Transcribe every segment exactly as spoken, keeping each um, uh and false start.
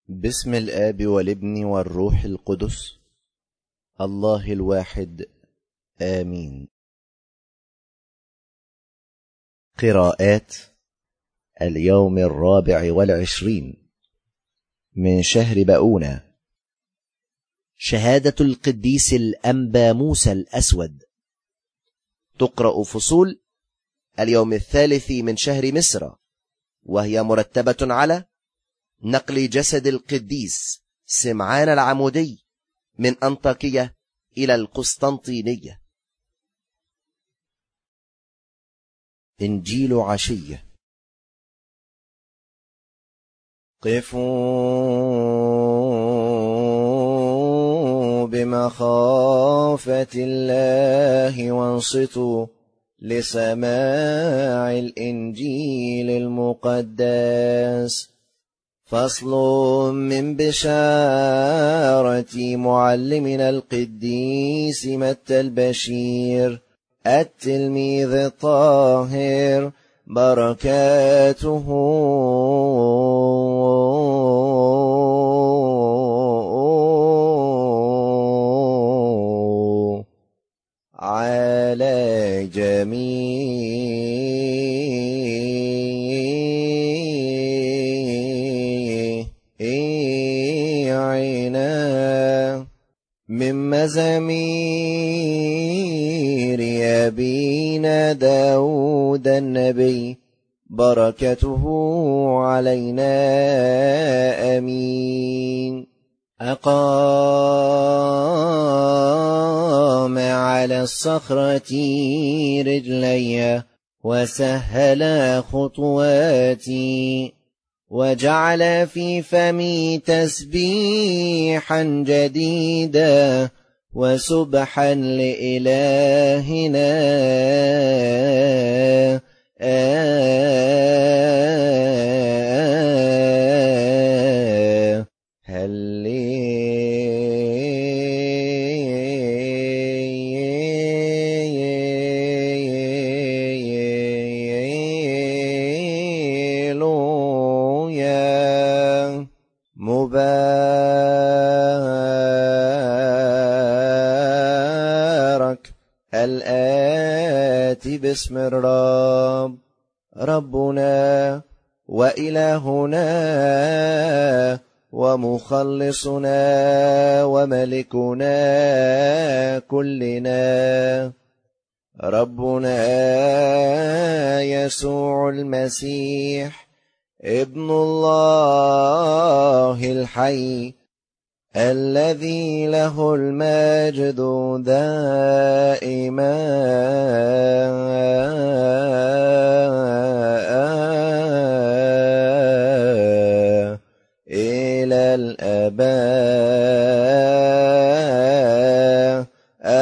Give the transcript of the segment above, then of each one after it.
باسم الآب والابن والروح القدس الله الواحد آمين. قراءات اليوم الرابع والعشرين من شهر بؤونة. شهادة القديس الأنبا موسى الأسود. تقرأ فصول اليوم الثالث من شهر مصر، وهي مرتبة على نقل جسد القديس سمعان العمودي من أنطاكية إلى القسطنطينية. إنجيل عشية. قفوا بمخافة الله وانصتوا لسماع الإنجيل المقدس. فصل من بشارة معلمنا القديس متى البشير التلميذ الطاهر، بركاته على جميعنا. من مزامير أبينا داود النبي، بركته علينا آمين. أقام على الصخرة رجلي وسهل خطواتي، وجعل في فمي تسبيحا جديدا وسبحا لإلهنا. هللويا. مبارك الآتي باسم الرب، ربنا وإلهنا ومخلصنا وملكنا كلنا، ربنا يسوع المسيح ابن الله الحي، الذي له المجد دائما إلى الآباء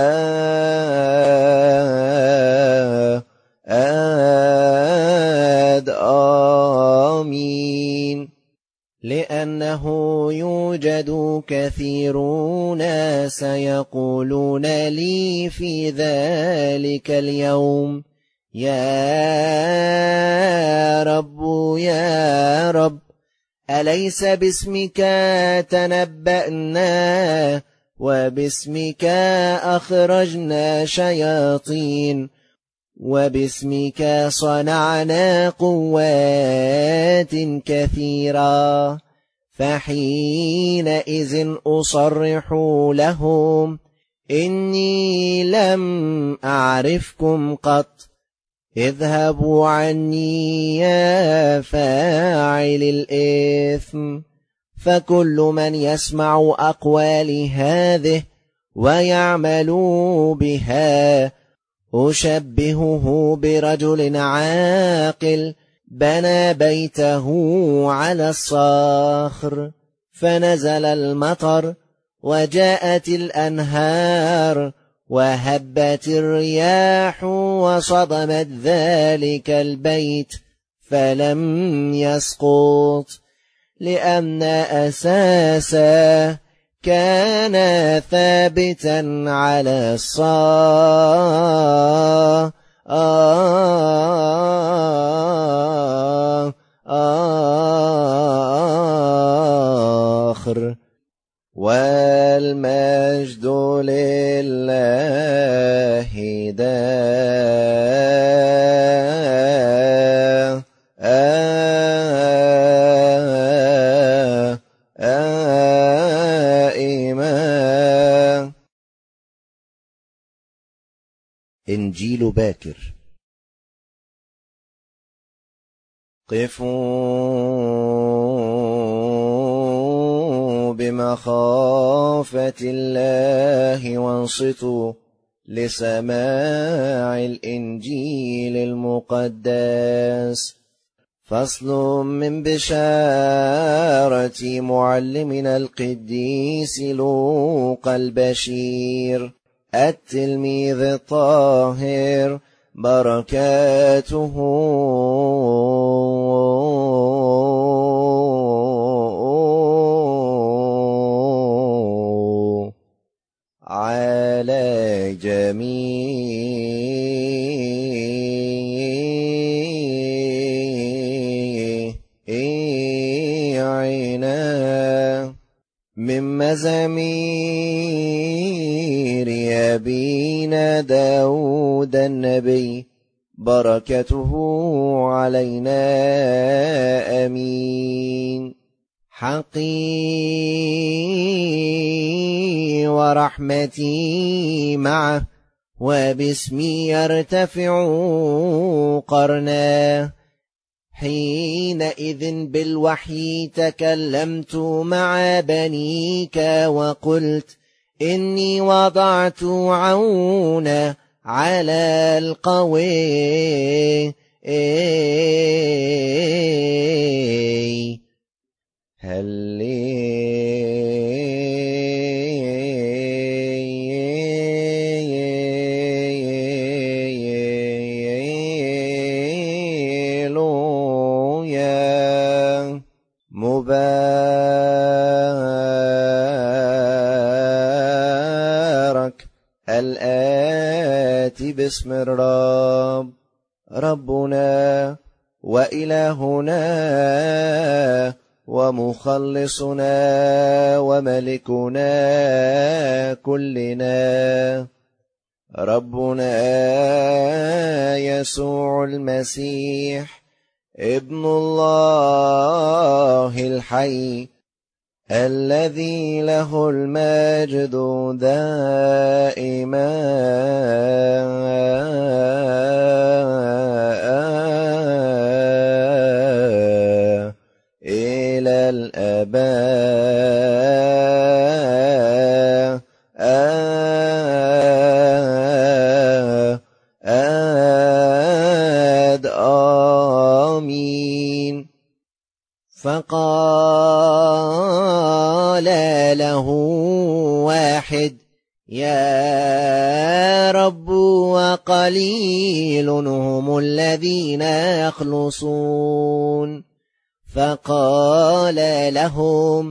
آمين. لأنه يوجد كثيرون سيقولون لي في ذلك اليوم: يا رب يا رب، أليس باسمك تنبأنا وباسمك أخرجنا شياطين وباسمك صنعنا قوات كثيرة؟ فحينئذ أصرح لهم: إني لم أعرفكم قط، اذهبوا عني يا فاعل الإثم. فكل من يسمع أقوالي هذه ويعمل بها أشبهه برجل عاقل بنى بيته على الصخر، فنزل المطر وجاءت الأنهار وهبت الرياح وصدمت ذلك البيت فلم يسقط، لأن أساسه كان ثابتا على الصخر. آه آه آه الدهر، والمجد لله دائما. إنجيل باكر. قفوا بمخافة الله وانصتوا لسماع الإنجيل المقدس. فصل من بشارة معلمنا القديس لوقا البشير التلميذ الطاهر، بركاته على جميعنا. من مزامير أبينا داود النبي، بركته علينا آمين. حقي ورحمتي معه، وباسمي يرتفع قرنا. حينئذ بالوحي تكلمت مع بنيك وقلت إني وضعت عونا على القوي. هللويا. مبارك الآتي باسم الرب، ربنا وإلهنا ومخلصنا وملكنا كلنا، ربنا يسوع المسيح ابن الله الحي، الذي له المجد دائما إلى الآباء. آمين. فقال له واحد: يا رب، وقليل هم الذين يخلصون. فقال لهم: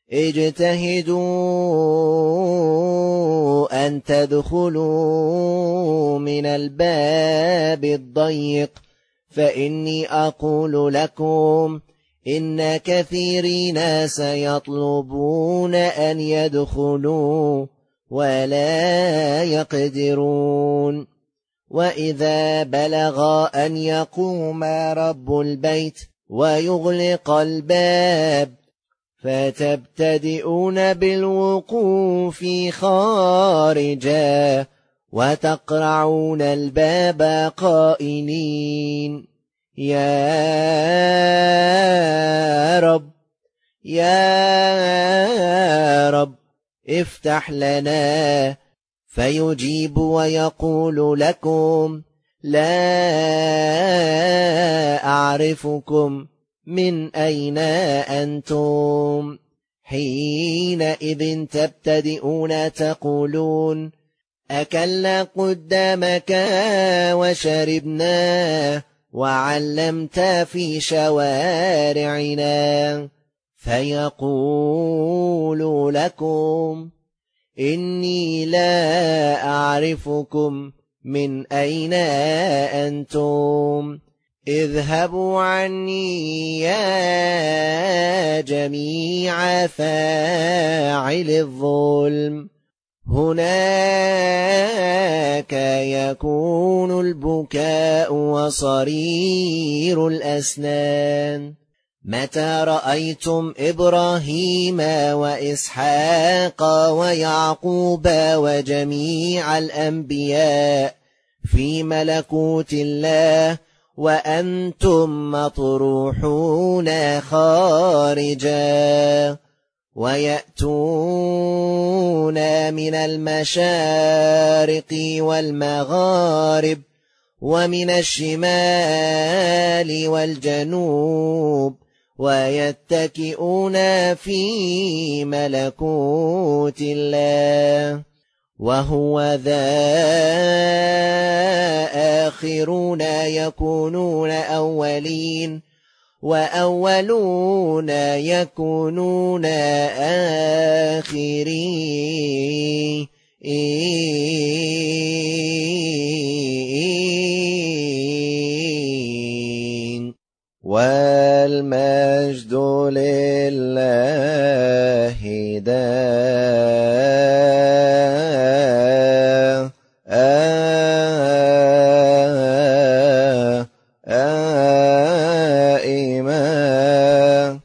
اجتهدوا أن تدخلوا من الباب الضيق، فإني أقول لكم إن كثيرين سيطلبون أن يدخلوا ولا يقدرون. وإذا بلغ أن يقوم رب البيت ويغلق الباب، فتبتدئون بالوقوف خارجا وتقرعون الباب قائلين: يا رب، يا رب، افتح لنا. فيجيب ويقول لكم: لا أعرفكم، من أين أنتم؟ حينئذ تبتدئون تقولون: أكلنا قدامك وشربنا وعلمت في شوارعنا. فيقول لكم: إني لا أعرفكم، من أين أنتم؟ اذهبوا عني يا جميع فاعل الظلم. هناك يكون البكاء وصرير الأسنان. متى رأيتم إبراهيم وإسحاق ويعقوب وجميع الأنبياء في ملكوت الله وأنتم مطروحون خارجا، ويأتون من المشارق والمغارب ومن الشمال والجنوب، ويتكئون في ملكوت الله، وهو ذا آخرون يكونون أولين، وأولون يكونون آخرين. والمجد لله دائما.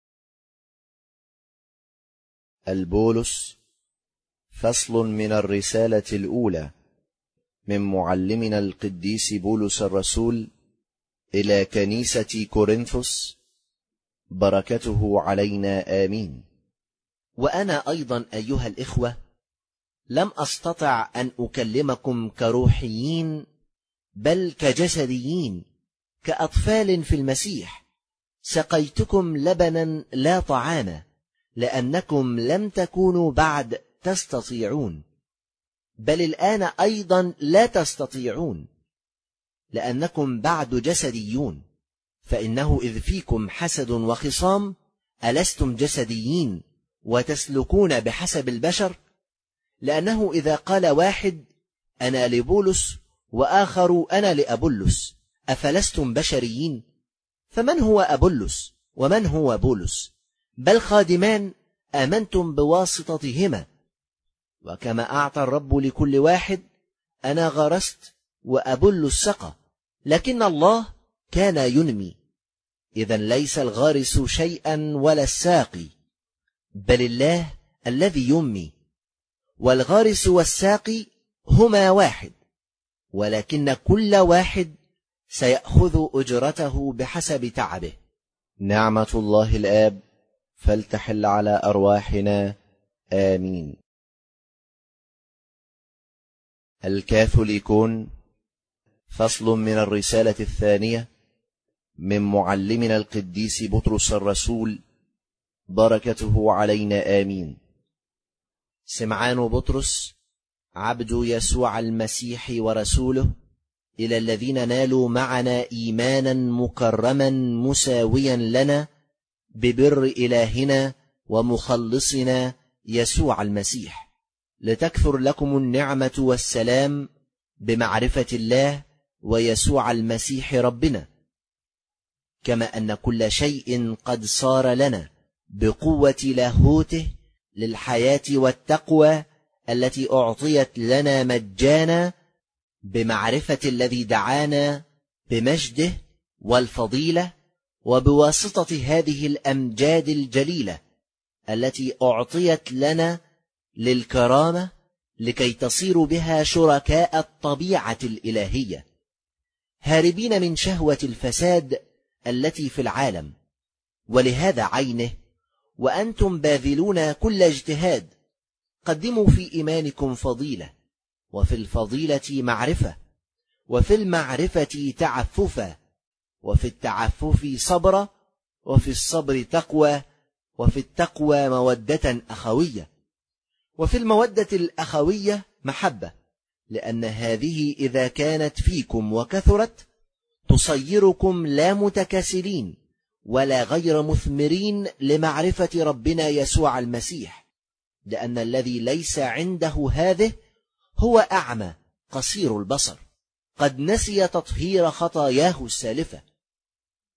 البولس، فصل من الرسالة الأولى من معلمنا القديس بولس الرسول إلى كنيسة كورنثوس، بركته علينا آمين. وأنا أيضا أيها الإخوة لم أستطع أن أكلمكم كروحيين بل كجسديين، كأطفال في المسيح. سقيتكم لبنا لا طعاما، لأنكم لم تكونوا بعد تستطيعون، بل الآن أيضا لا تستطيعون، لأنكم بعد جسديون. فإنه إذ فيكم حسد وخصام ألستم جسديين وتسلكون بحسب البشر؟ لأنه إذا قال واحد أنا لبولس وآخر أنا لأبولس، أفلستم بشريين؟ فمن هو أبولس ومن هو بولس؟ بل خادمان آمنتم بواسطتهما. وكما أعطى الرب لكل واحد، أنا غرست وأبولس سقى، لكن الله كان ينمي. إذن ليس الغارس شيئا ولا الساقي، بل الله الذي ينمي. والغارس والساقي هما واحد، ولكن كل واحد سيأخذ أجرته بحسب تعبه. نعمة الله الآب فلتحل على أرواحنا آمين. الكاثوليكون، فصل من الرسالة الثانية من معلمنا القديس بطرس الرسول، بركته علينا آمين. سمعان بطرس، عبد يسوع المسيح ورسوله، إلى الذين نالوا معنا إيمانا مكرما مساويا لنا ببر إلهنا ومخلصنا يسوع المسيح، لتكثر لكم النعمة والسلام بمعرفة الله ويسوع المسيح ربنا، كما أن كل شيء قد صار لنا بقوة لاهوته للحياة والتقوى التي أعطيت لنا مجانا بمعرفة الذي دعانا بمجده والفضيلة، وبواسطة هذه الأمجاد الجليلة التي أعطيت لنا للكرامة، لكي تصيروا بها شركاء الطبيعة الإلهية، هاربين من شهوة الفساد التي في العالم. ولهذا عينه وأنتم باذلون كل اجتهاد، قدموا في إيمانكم فضيلة، وفي الفضيلة معرفة، وفي المعرفة تعففا، وفي التعفف صبرا، وفي الصبر تقوى، وفي التقوى مودة أخوية، وفي المودة الأخوية محبة، لأن هذه إذا كانت فيكم وكثرت تصيركم لا متكاسلين ولا غير مثمرين لمعرفة ربنا يسوع المسيح، لأن الذي ليس عنده هذه هو أعمى قصير البصر، قد نسي تطهير خطاياه السالفة،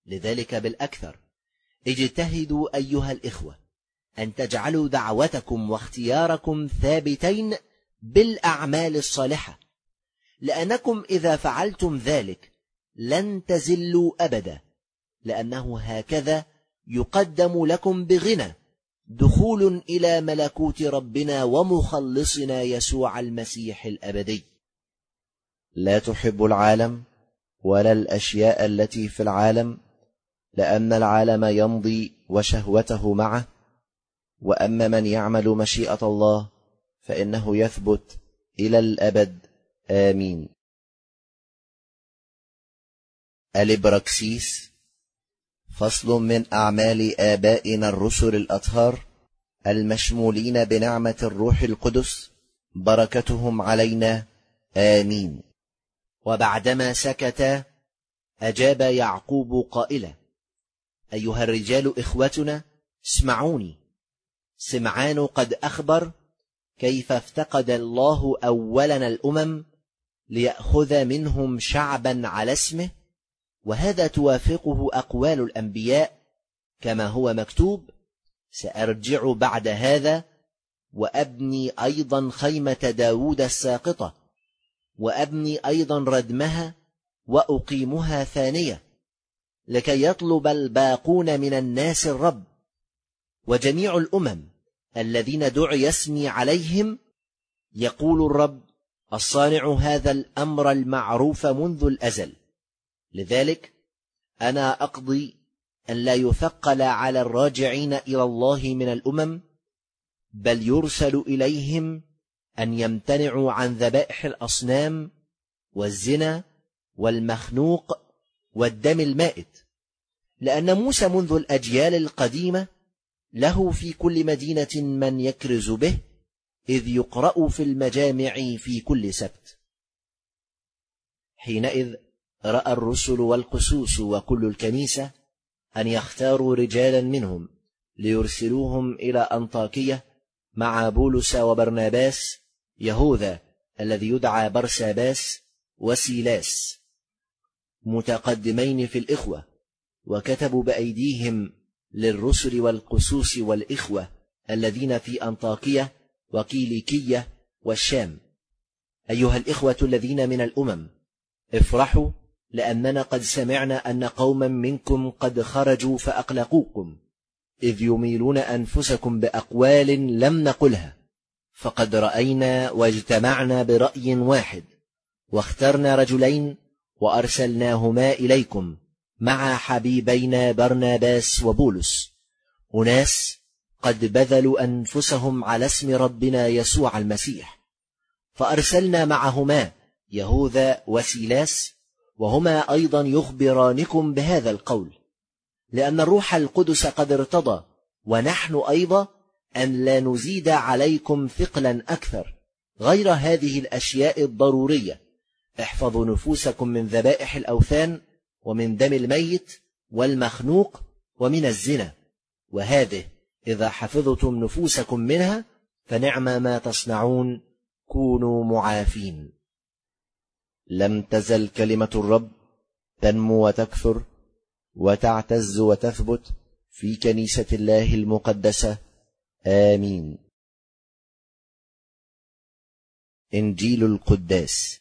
لذلك بالأكثر اجتهدوا أيها الإخوة أن تجعلوا دعوتكم واختياركم ثابتين بالأعمال الصالحة، لأنكم إذا فعلتم ذلك لن تزلوا أبدا، لأنه هكذا يقدم لكم بغنى دخول إلى ملكوت ربنا ومخلصنا يسوع المسيح الأبدي. لا تحب العالم ولا الأشياء التي في العالم، لأن العالم يمضي وشهوته معه، وأما من يعمل مشيئة الله فإنه يثبت إلى الأبد. آمين. الإبراكسيس. فصل من أعمال آبائنا الرسل الأطهار المشمولين بنعمة الروح القدس، بركتهم علينا. آمين. وبعدما سكت أجاب يعقوب قائلا: أيها الرجال إخوتنا، اسمعوني. سمعان قد أخبر كيف افتقد الله أولا الأمم ليأخذ منهم شعبا على اسمه، وهذا توافقه أقوال الأنبياء كما هو مكتوب: سأرجع بعد هذا وأبني أيضا خيمة داود الساقطة، وأبني أيضا ردمها وأقيمها ثانية، لكي يطلب الباقون من الناس الرب، وجميع الأمم الذين دعي اسمي عليهم، يقول الرب الصانع هذا الأمر المعروف منذ الأزل. لذلك أنا أقضي أن لا يثقل على الراجعين إلى الله من الأمم، بل يرسل إليهم أن يمتنعوا عن ذبائح الأصنام والزنا والمخنوق والدم المائت، لأن موسى منذ الأجيال القديمة له في كل مدينة من يكرز به، إذ يقرأ في المجامع في كل سبت. حينئذ رأى الرسل والقسوس وكل الكنيسة أن يختاروا رجالا منهم ليرسلوهم إلى أنطاكية مع بولس وبرناباس، يهوذا الذي يدعى برساباس، وسيلاس، متقدمين في الإخوة، وكتبوا بأيديهم للرسل والقسوس والإخوة الذين في أنطاكية وكيليكية والشام: أيها الإخوة الذين من الأمم، افرحوا، لأننا قد سمعنا أن قوما منكم قد خرجوا فأقلقوكم، إذ يميلون أنفسكم بأقوال لم نقلها، فقد رأينا واجتمعنا برأي واحد، واخترنا رجلين وأرسلناهما إليكم مع حبيبينا برناباس وبولس، أناس قد بذلوا أنفسهم على اسم ربنا يسوع المسيح. فأرسلنا معهما يهوذا وسيلاس، وهما أيضا يخبرانكم بهذا القول، لأن الروح القدس قد ارتضى، ونحن أيضا، أن لا نزيد عليكم ثقلا أكثر غير هذه الأشياء الضرورية: احفظوا نفوسكم من ذبائح الأوثان، ومن دم الميت والمخنوق، ومن الزنا، وهذه إذا حفظتم نفوسكم منها فنعم ما تصنعون، كونوا معافين. لم تزل كلمة الرب تنمو وتكثر وتعتز وتثبت في كنيسة الله المقدسة. آمين. إنجيل القداس.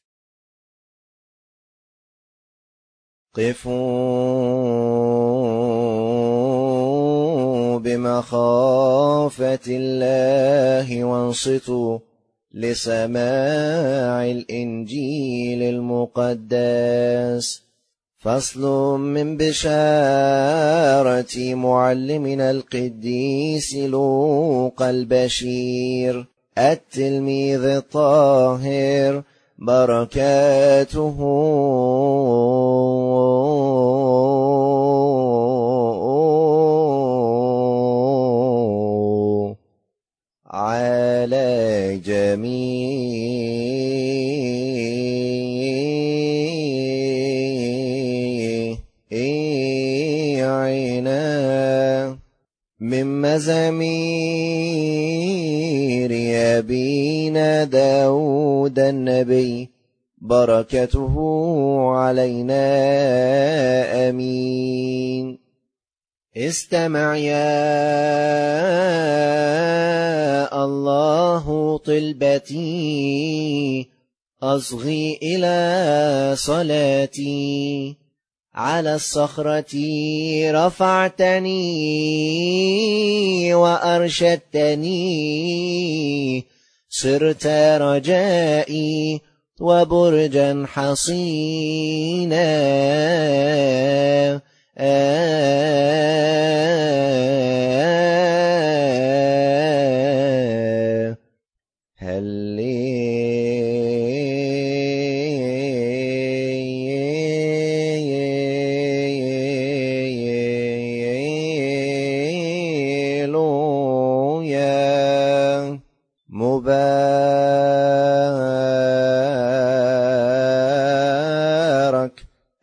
قفوا بمخافة الله وانصتوا لسماع الإنجيل المقدس. فصل من بشارة معلمنا القديس لوقا البشير التلميذ الطاهر، بركاته على جميعنا. من مزامير أبينا داود النبي، بركته علينا آمين. استمع يا الله طلبتي، أصغي إلى صلاتي. على الصخرة رفعتني وأرشدتني، صرت رجائي وبرجا حصينا. هللويا. مبارك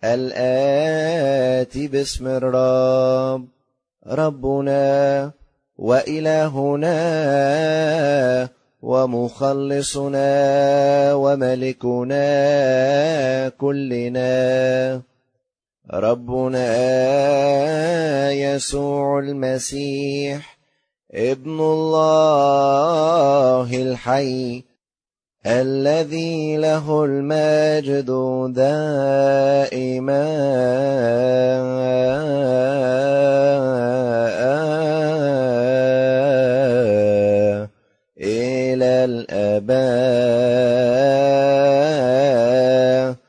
الآتي باسم الرب، ربنا وإلهنا ومخلصنا وملكنا كلنا، ربنا يسوع المسيح ابن الله الحي، الذي له المجد دائما إلى الآباء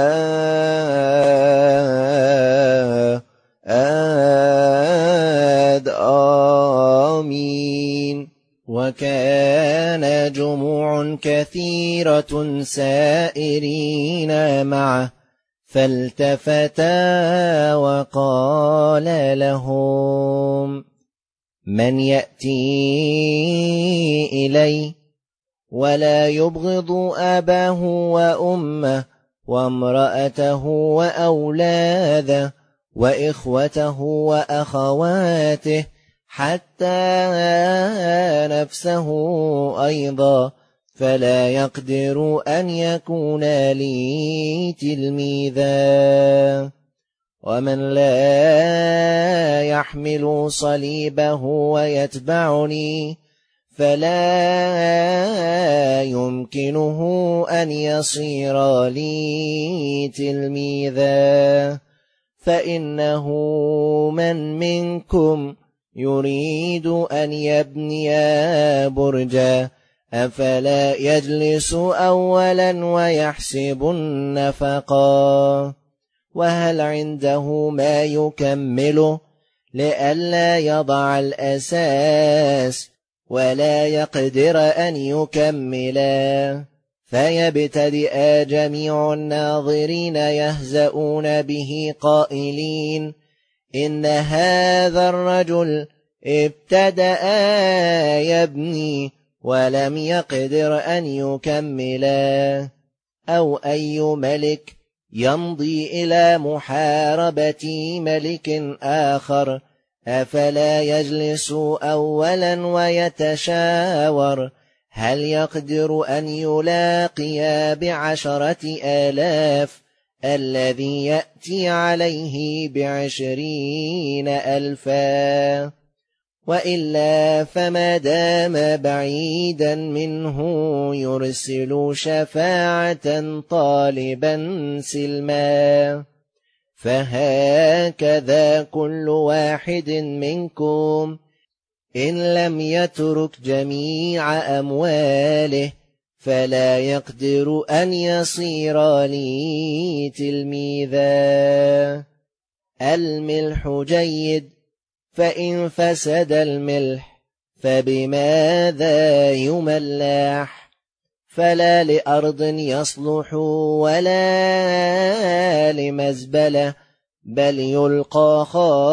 آمين. وكان جموع كثيرة سائرين معه، فالتفتا وقال لهم: من يأتي إلي ولا يبغض أباه وأمه وامرأته وأولاده وإخوته وأخواته حتى نفسه أيضا، فلا يقدر أن يكون لي تلميذا. ومن لا يحمل صليبه ويتبعني فلا يمكنه أن يصير لي تلميذا. فإنه من منكم يريد أن يبني برجا، أفلا يجلس أولا ويحسب النفقا، وهل عنده ما يكمله لئلا يضع الأساس ولا يقدر أن يكملا؟ فيبتدئ جميع الناظرين يهزؤون به قائلين: إن هذا الرجل ابتدأ يبني ولم يقدر أن يكملا. أو أي ملك يمضي إلى محاربة ملك آخر، أفلا يجلس أولا ويتشاور هل يقدر أن يلاقي بعشرة آلاف الذي يأتي عليه بعشرين ألفا؟ وإلا فما دام بعيدا منه يرسل شفاعة طالبا سلما. فهكذا كل واحد منكم إن لم يترك جميع أمواله فلا يقدر أن يصير لي تلميذا. الملح جيد، فإن فسد الملح فبماذا يملح؟ فلا لأرض يصلح ولا لمزبلة، بل يلقى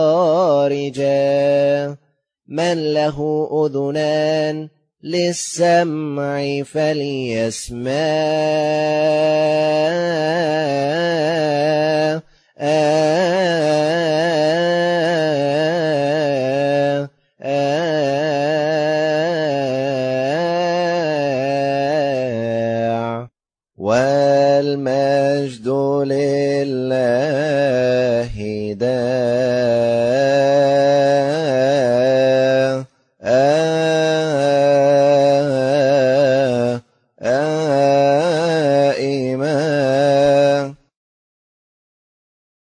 خارجا. من له أذنان للسمع فليسمع. والماء